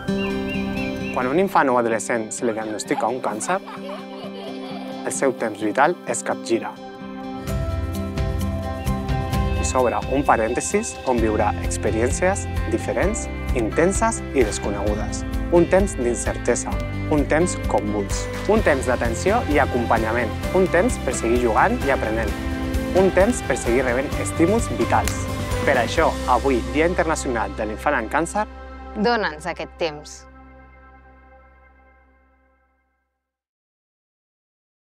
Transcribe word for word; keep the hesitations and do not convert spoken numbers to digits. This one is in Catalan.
Quan a un infant o adolescent se li diagnostica un càncer, el seu temps vital es capgira. I s'obre un parèntesis on viurà experiències diferents, intenses i desconegudes. Un temps d'incertesa, un temps convuls, un temps d'atenció i acompanyament, un temps per seguir jugant i aprenent, un temps per seguir rebent estímuls vitals. Per això, avui, Dia Internacional de l'Infant amb Càncer, Dóna'ns aquest temps.